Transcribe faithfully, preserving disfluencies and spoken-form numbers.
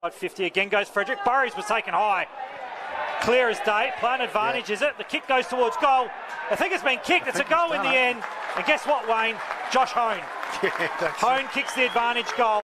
fifty again goes Frederick. Burries was taken high. Clear as day. Plan advantage, yeah. Is it? The kick goes towards goal. I think it's been kicked. It's a goal in the end. And guess what, Wayne? Josh Hone. Yeah, Hone kicks the advantage goal.